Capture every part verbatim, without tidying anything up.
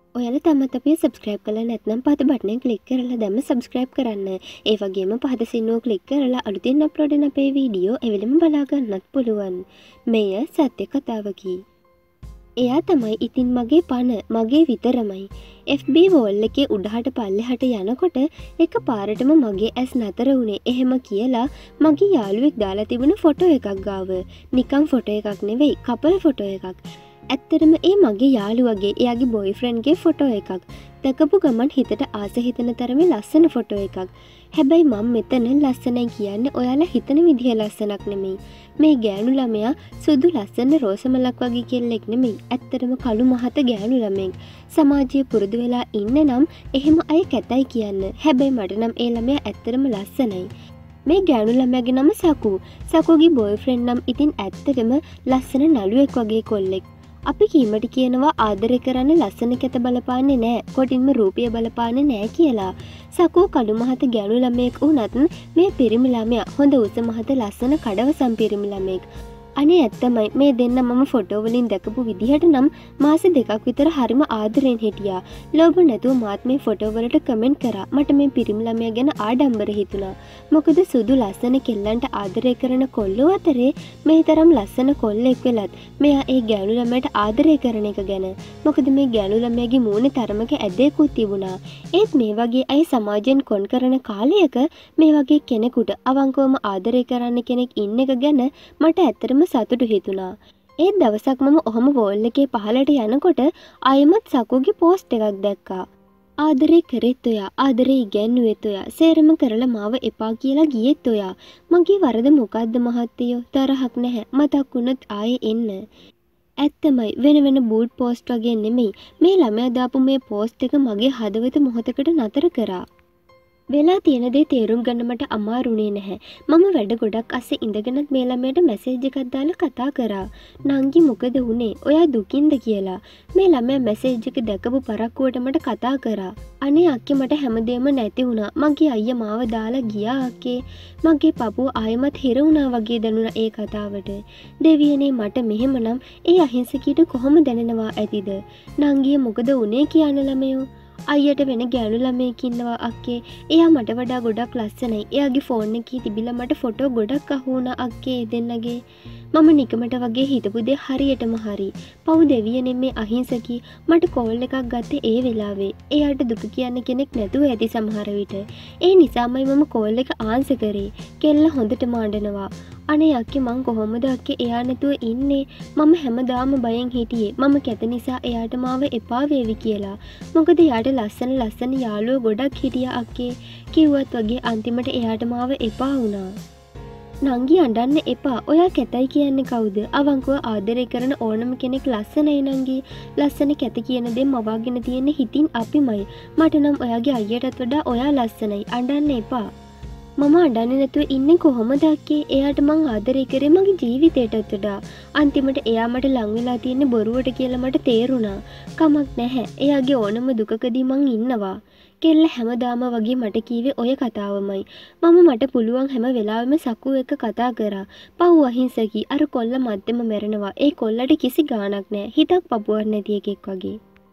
ඔයාලා තාමත් අපි සබ්ස්ක්‍රයිබ් කරලා නැත්නම් පහත බටන් එක ක්ලික් කරලා දැම්ම සබ්ස්ක්‍රයිබ් කරන්න. ඒ වගේම පහත සින්නුව ක්ලික් කරලා අලුතින් අප්ලෝඩ් වෙන අපේ වීඩියෝ එවෙලම බලා ගන්නත් පුළුවන්. මෙය සත්‍ය කතාවකි. එයා තමයි ඉතින් මගේ පණ මගේ විතරමයි. එෆ් බී වෝල් එකේ උඩහට පල්ලෙහාට යනකොට එක පාරටම මගේ ඇස් නතර වුණේ. එහෙම කියලා මගේ යාළුවෙක් දාලා තිබුණ ෆොටෝ එකක් ගාව. නිකම් ෆොටෝ එකක් නෙවෙයි, කපල් ෆොටෝ එකක්. ඇත්තටම ඒ මගේ යාළුවගේ එයාගේ බොයිෆ්‍රෙන්ඩ්ගේ ෆොටෝ එකක්. දැකපු ගමන් හිතට ආස හිතෙන තරමේ ලස්සන ෆොටෝ එකක්. හැබැයි මම මෙතන ලස්සනයි කියන්නේ ඔයාලා හිතන විදිහ ලස්සනක් නෙමෙයි. මේ ගෑනු ළමයා සුදු ලස්සන රෝසමලක් වගේ කෙල්ලෙක් නෙමෙයි. ඇත්තටම කළු මහත ගෑනු ළමෙක්. සමාජයේ පුරුදු වෙලා ඉන්න නම් එහෙම අය කැතයි කියන්න. හැබැයි මට නම් ඒ ළමයා ඇත්තටම ලස්සනයි. මේ ගෑනු ළමයාගේ නම සකු. සකුගේ බොයිෆ්‍රෙන්ඩ් නම් ඉතින් ඇත්තටම ලස්සන නළුවෙක් වගේ කොල්ලෙක්. අපි කීමට කියනවා ආදරය කරන්න ලස්සන කැත බලපාන්නේ නෑ, කොටින්ම රූපය බලපාන්නේ නෑ කියලා. සකෝ කළු මහත ගෑනු ළමයෙක් වුණත් මේ පිරිමි ළමයා හොඳ උස මහත ලස්සන කඩවසම් පිරිමි ළමයෙක්. අනේ ඇත්තමයි මේ දෙන්න මම ෆොටෝ වලින් දැකපු විදිහට නම් මාස දෙකක් විතර හරිම ආදරෙන් හිටියා. ලෝභ නැතුව මාත් මේ ෆොටෝ වලට කමෙන්ට් කරා. මට මේ පිරිමි ළමයා ගැන ආඩම්බර හිතුණා. මොකද සුදු ලස්සන කෙල්ලන්ට ආදරය කරන කොල්ලෝ අතරේ මේ තරම් ලස්සන කොල්ලෙක් වෙලත් මෙයා ඒ ගෑනු ළමයට ආදරය කරන එක ගැන. මොකද මේ ගෑනු ළමයාගේ මූණේ තරමක ඇදෙකුත් තිබුණා. ඒත් මේ වගේ අය සමාජයෙන් කොන් කරන කාලයක මේ වගේ කෙනෙකුට අවංකවම ආදරය කරන්න කෙනෙක් ඉන්න එක ගැන මට ඇත්තටම සතුටු හිතුණා. ඒ දවසක් මම ඔහම වෝල් එකේ පහළට යනකොට ආයෙමත් සකුගේ පෝස්ට් එකක් දැක්කා. ආදරේ කරෙත් ඔයා, ආදරේ ඉගැන්නුවෙත් ඔයා, සේරම කරලා මාව එපා කියලා ගියෙත් ඔයා. මගේ වරද මොකද්ද මහත්තයෝ? තරහක් නැහැ. මතක් වුණොත් ආයේ එන්න. ඇත්තමයි වෙන වෙන බූට් පෝස්ට් වගේ නෙමෙයි. මේ ළමයා දාපු මේ පෝස්ට් එක මගේ හදවත මොහොතකට නතර කරා. වෙලා තියෙන දේ තේරුම් ගන්න මට අමාරුනේ නැහැ. මම වැඩ ගොඩක් අස්සේ ඉඳගෙනත් මේ ළමයට මැසේජ් එකක් දාලා කතා කරා. නංගි මොකද වුනේ? ඔයා දුකින්ද කියලා. මේ ළමයා මැසේජ් එක දැකපු පරක්කුවට මට කතා කරා. අනේ අක්කේ මට හැමදේම නැති වුණා. මගේ අයියා මාව දාලා ගියා අක්කේ. මගේ පපුව ආයෙමත් හිර වුණා වගේ දැනුණා ඒ කතාවට. දෙවියනේ මට මෙහෙමනම් ඒ අහිංසකීට කොහොම දැනෙනවා ඇතිද? නංගිය මොකද වුනේ කියන ළමයෝ. අයියට වෙන ගෑනු ළමයෙක් ඉන්නවා අක්කේ. එයා මට වඩා ගොඩක් ලස්සනයි. එයාගේ ෆෝන් එකේ තිබිලා මට ෆොටෝ ගොඩක් අහු වුණා අක්කේ දෙන්නගේ. මම නිකමට වගේ හිතපු දේ හරියටම හරි. පව් දෙවියනේ මේ අහිංසකී මට කෝල් එකක් ගත්තේ ඒ වෙලාවේ. එයාට දුක කියන්න කෙනෙක් නැතුව ඇති සමහර විට. ඒ නිසාමයි මම කෝල් එක ආන්සර් කරේ. කෙල්ල හොඳටම අඬනවා. අනේ අක්කේ මං කොහොමද අක්කේ එයා නැතුව ඉන්නේ? මම හැමදාම බයෙන් හිටියේ. මම කැත නිසා එයාට මාව එපා වේවි කියලා. මොකද එයාට ලස්සන ලස්සන යාළුවෝ ගොඩක් හිටියා අක්කේ. කිව්වත් වගේ අන්තිමට එයාට මාව එපා වුණා. නංගි අඬන්න එපා. ඔයා කැතයි කියන්නේ කවුද? අවංකව ආදරය කරන ඕනම කෙනෙක් ලස්සනයි නංගි. ලස්සන කැත කියන දේ මවාගෙන තියෙන හිතින් අපිමයි. මට නම් ඔයාගේ අයියටත් වඩා ඔයා ලස්සනයි. අඬන්න එපා. මම අඬන්නේ නැතුව ඉන්නේ කොහොමද අක්කේ? එයාට මං ආදරය කරේ මගේ ජීවිතේටත් වඩා. අන්තිමට එයා මට ලං වෙලා තියෙන්නේ බොරුවට කියලා මට තේරුණා. කමක් නැහැ. එයාගේ ඕනම දුකකදී මං ඉන්නවා. කෙල්ල හැමදාම වගේ මට කීවේ ඔය කතාවමයි. මම මට පුළුවන් හැම වෙලාවෙම සකු එක්ක කතා කරා. පව් අහිංසකී අර කොල්ල මැද්දෙම මැරෙනවා. ඒ කොල්ලට කිසි ගාණක් නැහැ. හිතක් පපුවක් නැති එකෙක් වගේ.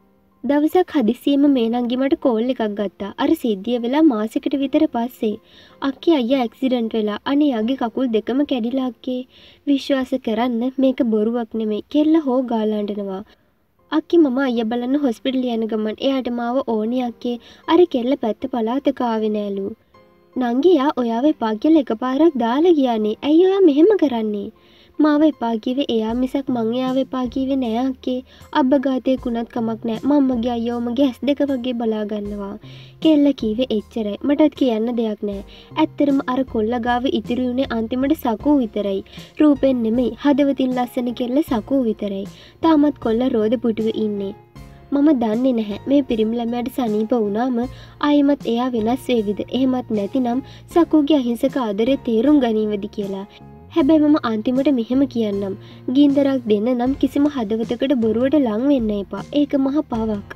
දවසක් හදිසියෙම මේ නංගි මට කෝල් එකක් ගත්තා. අර සිද්ධිය වෙලා මාසෙකට විතර පස්සේ. අක්කේ අයියා ඇක්සිඩන්ට් වෙලා. අනේ යාගේ කකුල් දෙකම කැඩිලා අක්කේ. විශ්වාස කරන්න මේක බොරුවක් නෙමෙයි. කෙල්ල හො ගාලා අඬනවා. අක්කේ මම අයියා බලන්න හොස්පිටල් යන ගමන් එයාට මාව ඕනේ අක්කේ. අර කෙල්ල පැත්ත පළාතක ආවේ නෑලු. නංගියා ඔයාව එපා කියලා එකපාරක් දාලා ගියානේ. ඇයි ඔයා මෙහෙම කරන්නේ? මාව එපා කිව්වේ එයා මිසක් මං එයාව එපා කිව්වේ නෑ අක්කේ. අබ්බගාතේ කුණත් කමක් නෑ. මම්මගේ අයියෝ මගේ ඇස් දෙක වගේ බලා ගන්නවා. කෙල්ල කිව්වේ එච්චරයි. මටත් කියන්න දෙයක් නෑ. ඇත්තරම අර කොල්ල ගාව ඉතිරි උනේ අන්තිමට සකෝ විතරයි. රූපෙන් නෙමෙයි හදවතින් ලස්සන කෙල්ල සකෝ විතරයි. තාමත් කොල්ල රෝද පුටුවේ ඉන්නේ. මම දන්නේ නැහැ මේ පිරිමි ළමයාට සනීප වුණාම ආයෙමත් එයා වෙනස් වේවිද? එහෙමත් නැතිනම් සකෝගේ අහිංසක ආදරය තේරුම් ගනීවද කියලා. හැබැයි මම අන්තිමට මෙහෙම කියන්නම්. ගින්දරක් දෙන්න නම් කිසිම හදවතකට බොරුවට ලං වෙන්න එපා. ඒක මහ පවක්.